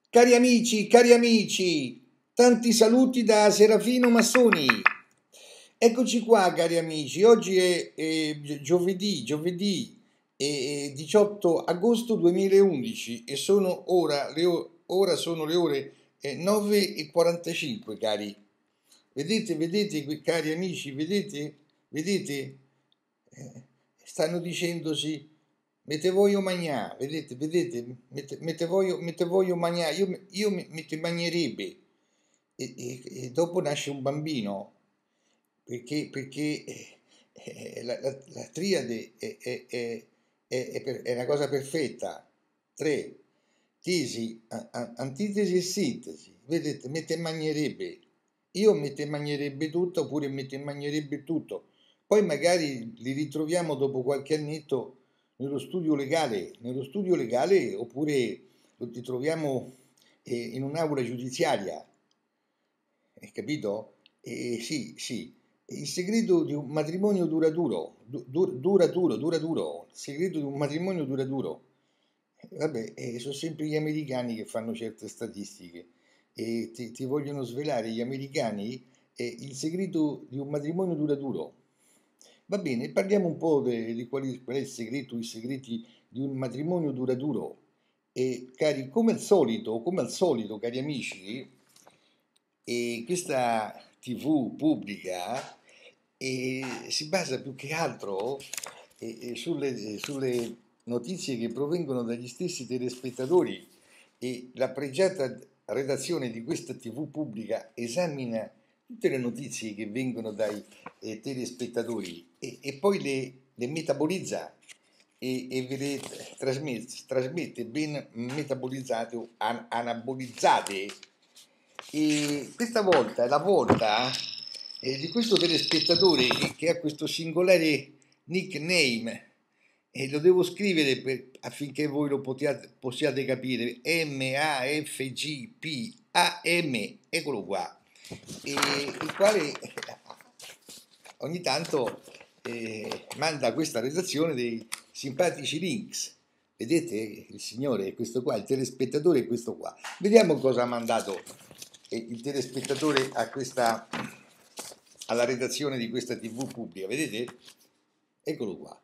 Cari amici, tanti saluti da Serafino Massoni. Eccoci qua, cari amici. Oggi è giovedì 18 agosto 2011 e ora sono le ore 9:45, cari. Vedete, cari amici, vedete? Stanno dicendosi. Mette voglio mangiare, vedete, mette voglio mangiare, io mette mangerebbe e dopo nasce un bambino perché la triade è una cosa perfetta. Tre, tesi, antitesi e sintesi, vedete, mette mangerebbe, io mette mangerebbe tutto oppure mette mangerebbe tutto, poi magari li ritroviamo dopo qualche annetto nello studio legale oppure lo ritroviamo in un'aula giudiziaria, hai capito? Sì, il segreto di un matrimonio duraduro, duraduro, il segreto di un matrimonio duraduro. Vabbè, sono sempre gli americani che fanno certe statistiche e ti vogliono svelare gli americani il segreto di un matrimonio duraduro. Va bene, parliamo un po' di qual è il segreto, i segreti di un matrimonio duraduro. E cari, come al solito, cari amici, questa TV pubblica si basa più che altro sulle notizie che provengono dagli stessi telespettatori e la pregiata redazione di questa TV pubblica esamina tutte le notizie che vengono dai telespettatori e poi le metabolizza e ve le trasmette ben metabolizzate o anabolizzate. E questa volta è la volta di questo telespettatore che ha questo singolare nickname e lo devo scrivere affinché voi lo possiate capire: MAFGPAM, eccolo qua, il quale ogni tanto manda a questa redazione dei simpatici links. Vedete il signore è questo qua, il telespettatore è questo qua. Vediamo cosa ha mandato il telespettatore alla redazione di questa TV pubblica. Vedete? Eccolo qua.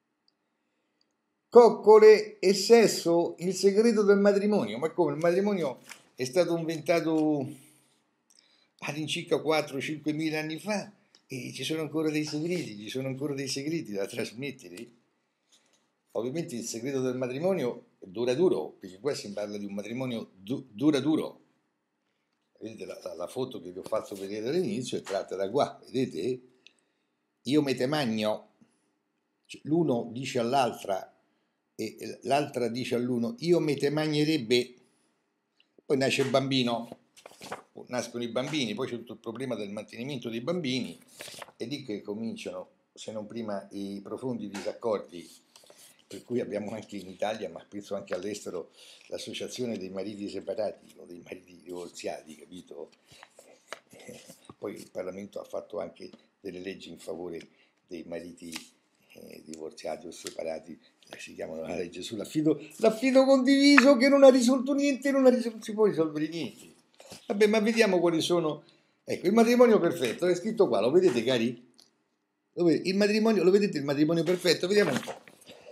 Coccole e sesso, il segreto del matrimonio. Ma come? Il matrimonio è stato inventato all'incirca 4-5 mila anni fa e ci sono ancora dei segreti da trasmettere. Ovviamente il segreto del matrimonio è duraduro, perché qua si parla di un matrimonio duraduro. Vedete la foto che vi ho fatto vedere all'inizio è tratta da qua, vedete? Io me te magno, cioè, l'uno dice all'altra e l'altra dice all'uno io me te magnerebbe, poi nasce il bambino, nascono i bambini, poi c'è tutto il problema del mantenimento dei bambini e lì che cominciano, se non prima, i profondi disaccordi, per cui abbiamo anche in Italia, ma penso anche all'estero, l'associazione dei mariti separati o dei mariti divorziati, capito? Poi il Parlamento ha fatto anche delle leggi in favore dei mariti divorziati o separati, si chiamano la legge sull'affido condiviso, che non ha risolto niente, non si può risolvere niente. Vabbè, ma vediamo quali sono. Ecco, il matrimonio perfetto, è scritto qua, lo vedete, cari? Lo vedete il matrimonio perfetto? Vediamo un po'.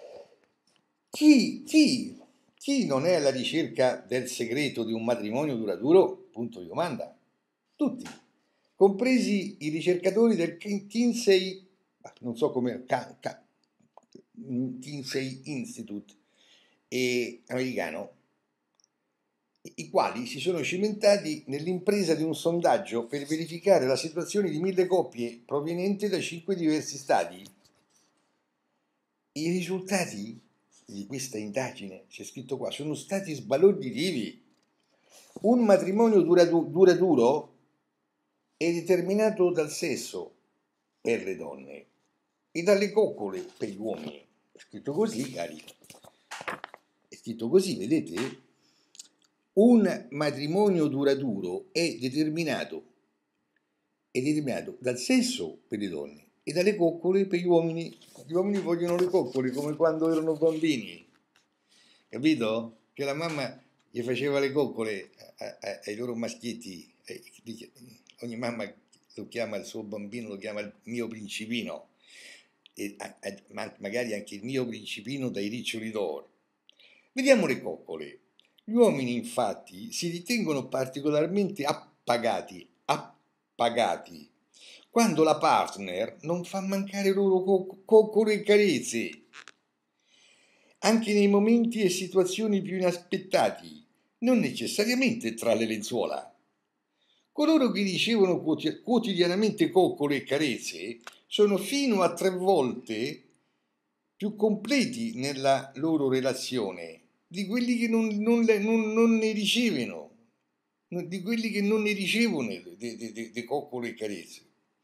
Chi non è alla ricerca del segreto di un matrimonio duraturo? Punto di domanda. Tutti, compresi i ricercatori del Kinsey, non so come, Kinsey Institute americano, i quali si sono cimentati nell'impresa di un sondaggio per verificare la situazione di 1000 coppie provenienti da 5 diversi stati. I risultati di questa indagine, c'è scritto qua, sono stati sbalorditivi. Un matrimonio duraturo è determinato dal sesso per le donne e dalle coccole per gli uomini. È scritto così, cari. È scritto così, vedete? Un matrimonio duraturo è determinato dal sesso per le donne e dalle coccole per gli uomini. Gli uomini vogliono le coccole come quando erano bambini, capito? Che la mamma gli faceva le coccole ai loro maschietti, ogni mamma lo chiama il suo bambino, lo chiama il mio principino, e magari anche il mio principino dai riccioli d'oro. Vediamo le coccole. Gli uomini infatti si ritengono particolarmente appagati quando la partner non fa mancare loro coccole e carezze, anche nei momenti e situazioni più inaspettati, non necessariamente tra le lenzuola. Coloro che ricevono quotidianamente coccole e carezze sono fino a 3 volte più completi nella loro relazione di quelli che non ne ricevono, di quelli che non ne ricevono di coccole e carezze.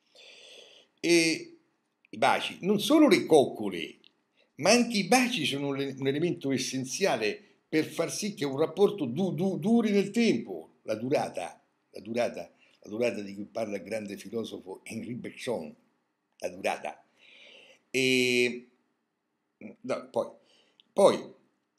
E i baci, non solo le coccole, ma anche i baci sono un elemento essenziale per far sì che un rapporto duri nel tempo, la durata di cui parla il grande filosofo Henri Bergson, la durata. E no, poi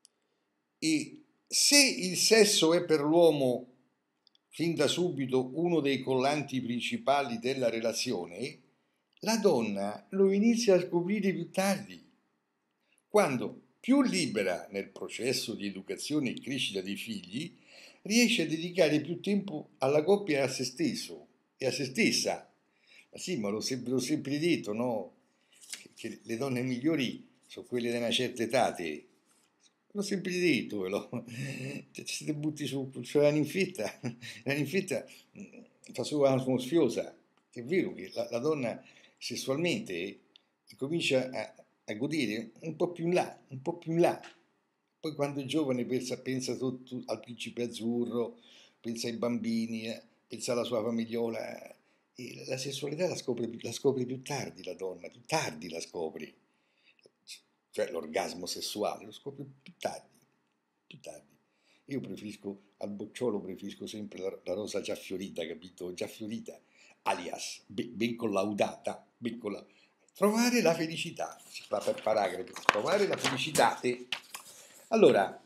se il sesso è per l'uomo fin da subito uno dei collanti principali della relazione, la donna lo inizia a scoprire più tardi, quando, più libera nel processo di educazione e crescita dei figli, riesce a dedicare più tempo alla coppia e a se stesso e a se stessa. Ma sì, ma l'ho sempre detto, no? Che le donne migliori sono quelle di una certa età, te. L'ho sempre detto, se ti butti sulla ninfetta, la ninfetta fa solo una smorfiosa. È vero che la donna sessualmente comincia a godere un po' più in là, un po' più in là. Poi quando è giovane pensa tutto al principe azzurro, pensa ai bambini, pensa alla sua famigliola. E la sessualità la scopre più tardi la donna, più tardi la scopri. Cioè l'orgasmo sessuale lo scopri più tardi, più tardi. Io preferisco, al bocciolo preferisco sempre la rosa già fiorita, capito? Già fiorita, alias, ben collaudata, trovare la felicità, si fa per paragrafo, trovare la felicità. Allora,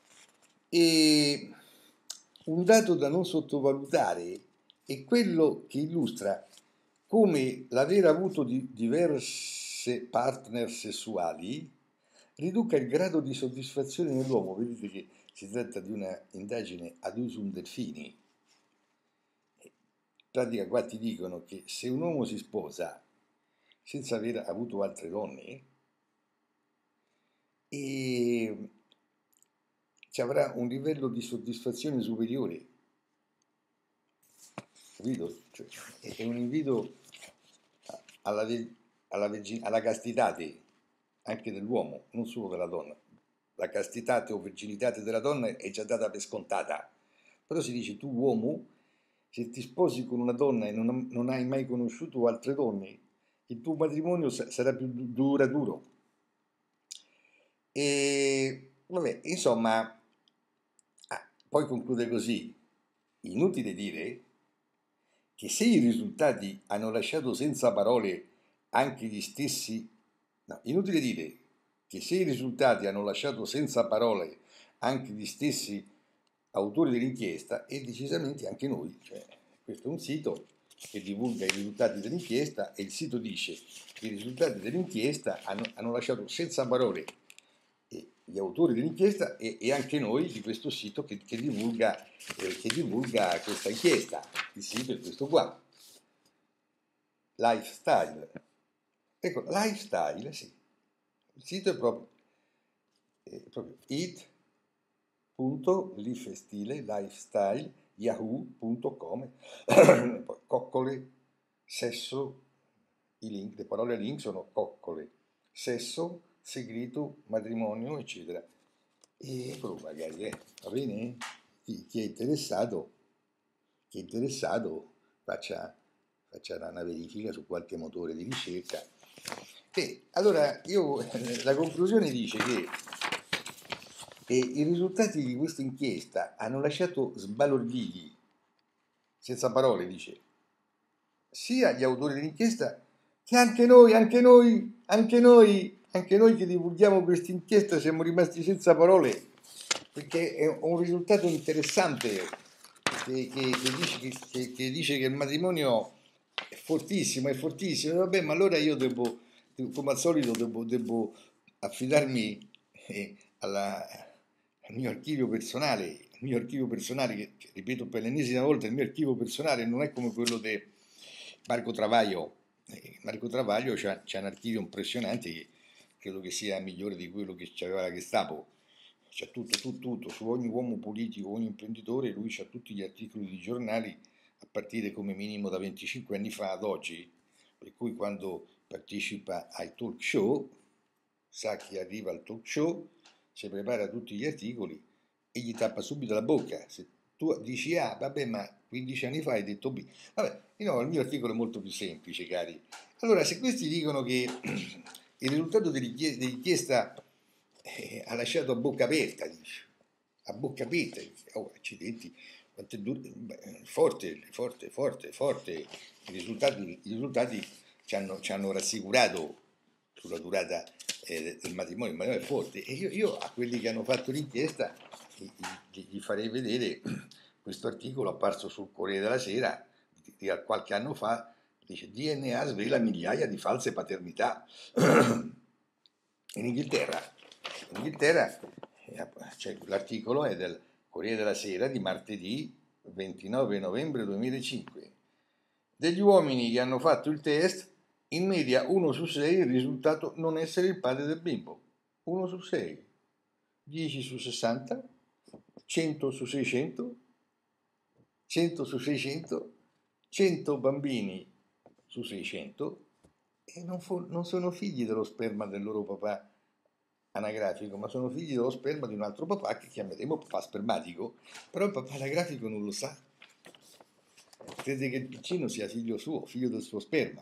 un dato da non sottovalutare è quello che illustra come l'aver avuto diverse partner sessuali riduca il grado di soddisfazione nell'uomo. Vedete che si tratta di una indagine ad usum delfini. In pratica qua ti dicono che se un uomo si sposa senza aver avuto altre donne, e ci avrà un livello di soddisfazione superiore, capito? Cioè, è un invito alla castità anche dell'uomo, non solo della donna. La castità o virginità della donna è già data per scontata, però si dice tu uomo, se ti sposi con una donna e non hai mai conosciuto altre donne, il tuo matrimonio sarà più duraturo. E vabbè, insomma, poi conclude così: inutile dire che se i risultati hanno lasciato senza parole anche gli stessi, no, inutile dire che se i risultati hanno lasciato senza parole anche gli stessi autori dell'inchiesta, e decisamente anche noi, cioè, questo è un sito che divulga i risultati dell'inchiesta e il sito dice che i risultati dell'inchiesta hanno lasciato senza parole gli autori dell'inchiesta e anche noi di questo sito che divulga questa inchiesta. Il sito è questo qua, Lifestyle. Ecco, Lifestyle, sì. Il sito è proprio it.lifestyle, lifestyle, yahoo.com, poi coccole, sesso, i link, le parole link sono coccole, sesso, segreto, matrimonio, eccetera. E eccolo magari, va bene? Chi è interessato, faccia una verifica su qualche motore di ricerca. Allora, la conclusione dice che i risultati di questa inchiesta hanno lasciato sbalorditi, senza parole, dice, sia gli autori dell'inchiesta che anche noi che divulghiamo questa inchiesta siamo rimasti senza parole, perché è un risultato interessante che dice che il matrimonio è fortissimo, vabbè, ma allora io come al solito, devo affidarmi al mio archivio personale che, ripeto per l'ennesima volta, il mio archivio personale non è come quello di Marco Travaglio. Marco Travaglio c'ha un archivio impressionante che credo che sia migliore di quello che aveva la Gestapo. C'è tutto, su ogni uomo politico, ogni imprenditore, lui c'ha tutti gli articoli di giornali a partire come minimo da 25 anni fa ad oggi, per cui quando partecipa ai talk show, sa chi arriva al talk show, si prepara tutti gli articoli e gli tappa subito la bocca. Se tu dici A, vabbè, ma 15 anni fa hai detto B. Vabbè, no, il mio articolo è molto più semplice, cari. Allora, se questi dicono che il risultato dell'inchiesta ha lasciato a bocca aperta, dice. A bocca aperta, oh, accidenti, quanto è duro, forte. I risultati ci hanno rassicurato sulla durata del matrimonio, il matrimonio è forte. E io a quelli che hanno fatto l'inchiesta gli farei vedere questo articolo apparso sul Corriere della Sera di qualche anno fa, dice DNA svela migliaia di false paternità in Inghilterra. L'articolo è del Corriere della Sera di martedì 29 novembre 2005. Degli uomini che hanno fatto il test, in media 1 su 6 il risultato non essere il padre del bimbo. 1 su 6. 10 su 60, 100 su 600, 100 su 600, 100 bambini su 600 e non sono figli dello sperma del loro papà anagrafico, ma sono figli dello sperma di un altro papà che chiameremo papà spermatico, però il papà anagrafico non lo sa. Crede che il piccino sia figlio suo, figlio del suo sperma.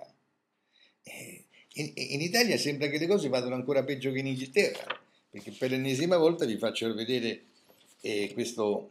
In Italia sembra che le cose vadano ancora peggio che in Inghilterra, perché per l'ennesima volta vi faccio vedere questo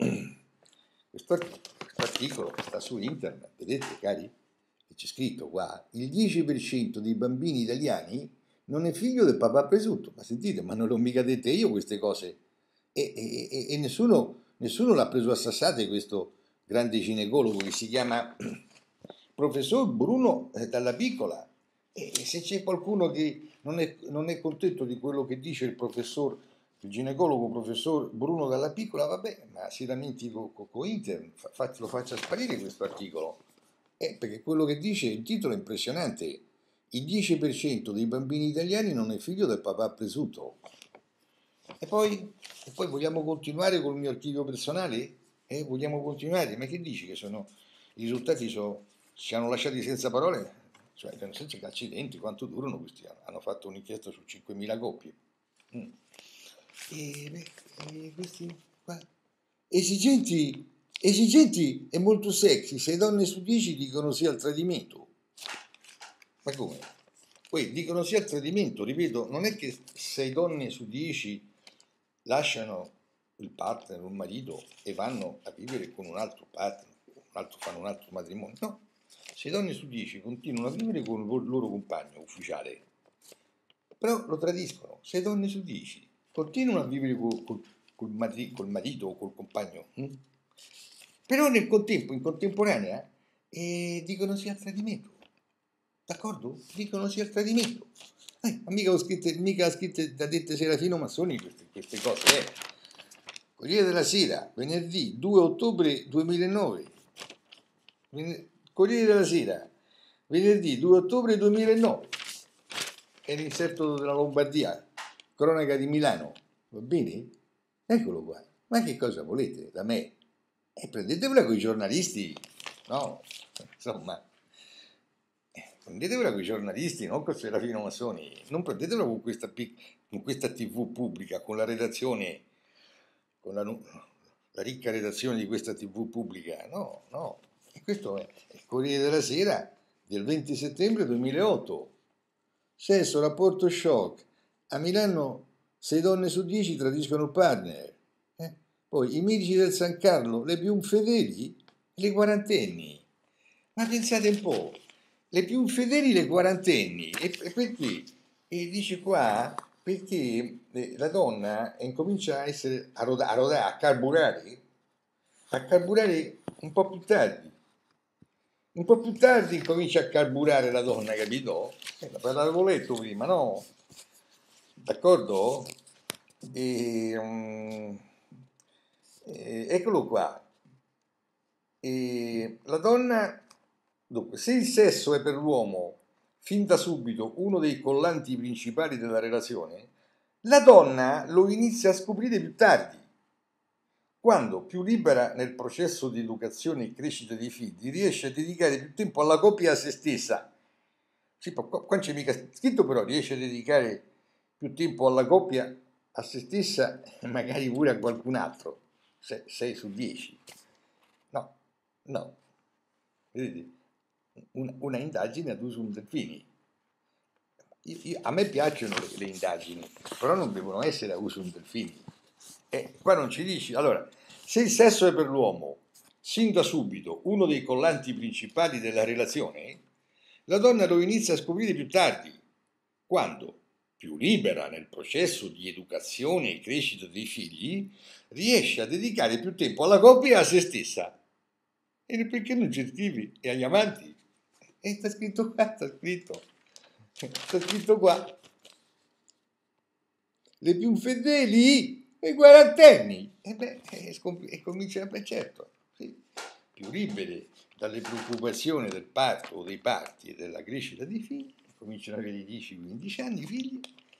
articolo che sta su internet, vedete cari? C'è scritto qua, il 10% dei bambini italiani non è figlio del papà presunto. Ma sentite, ma non l'ho mica dette io queste cose. E nessuno l'ha preso a sassate questo grande ginecologo che si chiama professor Bruno Dalla Piccola. E se c'è qualcuno che non è contento di quello che dice il ginecologo professor Bruno Dalla Piccola, vabbè, ma si lamenti con internet, lo faccia sparire questo articolo. Perché quello che dice, il titolo è impressionante. Il 10% dei bambini italiani non è figlio del papà presunto. E poi vogliamo continuare col mio archivio personale? Vogliamo continuare? Ma che dici? Che i risultati ci hanno lasciati senza parole? Cioè, nel senso che accidenti, quanto durano questi? Hanno fatto un'inchiesta su 5.000 coppie. Questi qua. Esigenti e molto sexy, 6 donne su 10 dicono sì al tradimento. Ma come? Poi dicono sì al tradimento, ripeto, non è che 6 donne su 10 lasciano il partner, un marito, e vanno a vivere con un altro partner, fanno un altro matrimonio. No, 6 donne su 10 continuano a vivere con il loro compagno ufficiale, però lo tradiscono. 6 donne su 10 continuano a vivere col marito o col compagno. Però nel contempo, in contemporanea, dicono sì al tradimento. D'accordo? Dicono sì al tradimento. Mica ha scritto da dette Serafino Massoni queste cose. Corriere della Sera, venerdì 2 ottobre 2009. Corriere della Sera, venerdì 2 ottobre 2009. È l'inserto della Lombardia, cronaca di Milano. Va bene? Eccolo qua. Ma che cosa volete da me? Prendetevela con i giornalisti, no? Insomma, prendetevela con i giornalisti, non con Serafino Massoni. Non prendetevela con questa TV pubblica, con la redazione, con la ricca redazione di questa TV pubblica. No. E questo è il Corriere della Sera del 20 settembre 2008. Sesso, rapporto shock. A Milano 6 donne su 10 tradiscono il partner. Poi i medici del San Carlo, le più infedeli, le quarantenni. Ma pensate un po', le più infedeli le quarantenni. E dice qua, Perché la donna incomincia a essere a carburare un po' più tardi. Un po' più tardi incomincia a carburare la donna, capito? L'avevo letto prima, no? D'accordo? E, eccolo qua. E la donna, dunque, se il sesso è per l'uomo fin da subito uno dei collanti principali della relazione, la donna lo inizia a scoprire più tardi, quando, più libera nel processo di educazione e crescita dei figli, riesce a dedicare più tempo alla coppia e a se stessa. Sì, qua c'è mica scritto, però riesce a dedicare più tempo alla coppia, a se stessa e magari pure a qualcun altro. 6 su 10. No, no. Vedete? Una indagine ad usum Delphini. A me piacciono le indagini, però non devono essere a usum Delphini. Qua non ci dici. Allora, se il sesso è per l'uomo, sin da subito, uno dei collanti principali della relazione, la donna lo inizia a scoprire più tardi, quando, più libera nel processo di educazione e crescita dei figli, riesce a dedicare più tempo alla coppia e a se stessa. E perché non ci scrivi? E agli amanti? E sta scritto qua, sta scritto qua. Le più fedeli e quarantenni. E comincia, certo, sì, più libere dalle preoccupazioni del parto o dei parti e della crescita dei figli, cominciano a avere 10-15 anni i figli,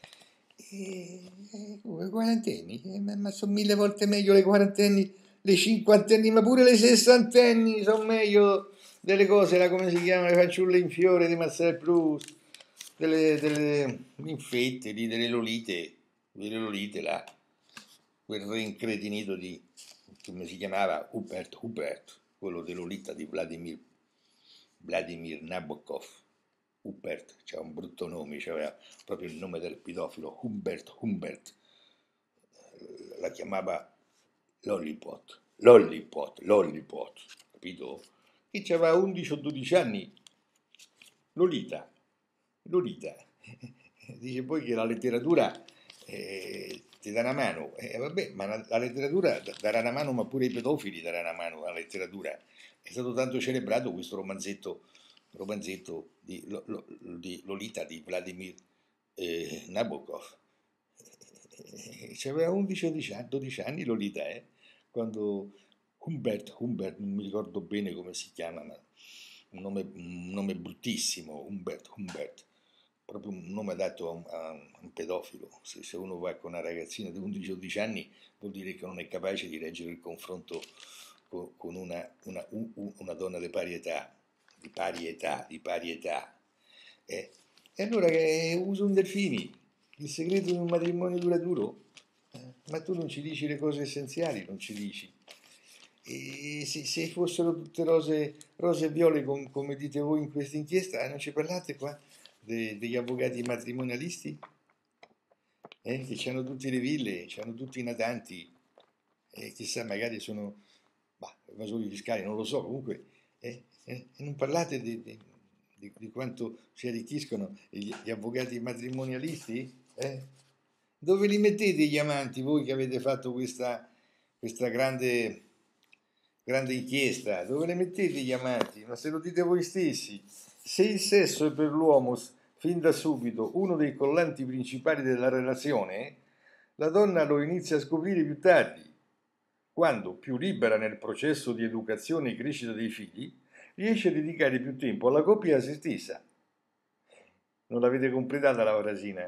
e come quarantenni, ma sono 1000 volte meglio le quarantenni, le cinquantenni, ma pure le sessantenni sono meglio delle cose, come si chiamano, le fanciulle in fiore di Marcel Proust, delle ninfette lì, delle Lolite là, quel re incretinito di, come si chiamava, Hubert, quello di Lolita di Vladimir Nabokov. Humbert, c'era un brutto nome, c'era proprio il nome del pedofilo, Humbert, la chiamava Lollipop, capito? E c'aveva 11 o 12 anni, Lolita, dice poi che la letteratura ti dà una mano, vabbè, ma la letteratura darà una mano, ma pure i pedofili darà una mano alla letteratura. È stato tanto celebrato questo romanzetto di Lolita di Vladimir Nabokov. C'aveva 11 o 12 anni Lolita, quando Humbert, non mi ricordo bene come si chiama, ma un nome bruttissimo, Humbert, proprio un nome dato a un pedofilo. Se uno va con una ragazzina di 11 o 12 anni vuol dire che non è capace di reggere il confronto con una donna di pari età, di pari età. E allora che uso un Delfini, il segreto di un matrimonio duraturo? Ma tu non ci dici le cose essenziali, non ci dici. E se fossero tutte rose e viole come dite voi in questa inchiesta, non ci parlate qua degli avvocati matrimonialisti? Che hanno tutte le ville, hanno tutti i natanti, chissà, magari sono evasori fiscali, non lo so, comunque, non parlate di quanto si arricchiscono gli avvocati matrimonialisti? Dove li mettete gli amanti, voi che avete fatto questa grande inchiesta? Dove le mettete gli amanti? Ma se lo dite voi stessi, se il sesso è per l'uomo fin da subito uno dei collanti principali della relazione, la donna lo inizia a scoprire più tardi, quando, più libera nel processo di educazione e crescita dei figli, riesce a dedicare più tempo alla coppia e a se stessa. Non l'avete completata la frasina?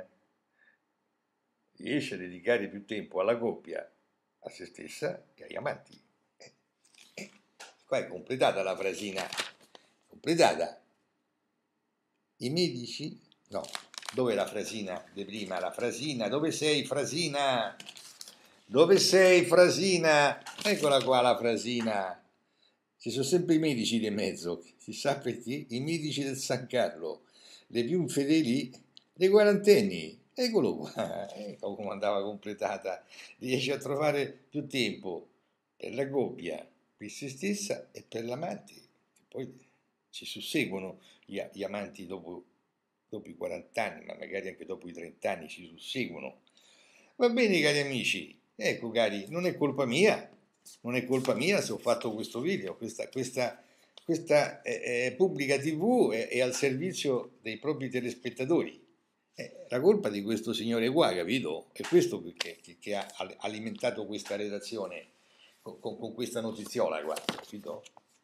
Riesce a dedicare più tempo alla coppia, a se stessa che agli amanti. Qua è completata la frasina. Completata. I medici? No. Dove è la frasina di prima? La frasina. Dove sei, frasina? Dove sei, frasina? Eccola qua la frasina. Ci sono sempre i medici di mezzo. Si sa perché? I medici del San Carlo. Le più infedeli, le quarantenni. Eccolo qua. Ecco come andava completata. Riesce a trovare più tempo per la coppia, per se stessa e per l'amante. Poi ci susseguono gli amanti dopo dopo i 40 anni, ma magari anche dopo i 30 anni ci susseguono. Va bene, cari amici, ecco cari, non è colpa mia, non è colpa mia se ho fatto questo video, questa pubblica TV è al servizio dei propri telespettatori. La colpa di questo signore qua, capito? È questo che ha alimentato questa redazione con questa notiziola qua, capito?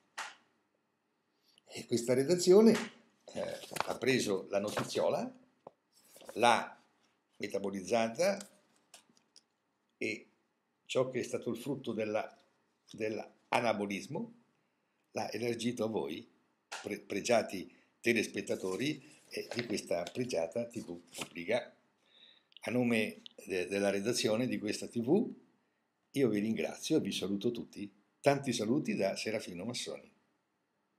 E questa redazione ha preso la notiziola, l'ha metabolizzata e ciò che è stato il frutto dell'anabolismo l'ha elargito a voi, pregiati telespettatori di questa pregiata TV pubblica. A nome della redazione di questa TV io vi ringrazio e vi saluto tutti. Tanti saluti da Serafino Massoni.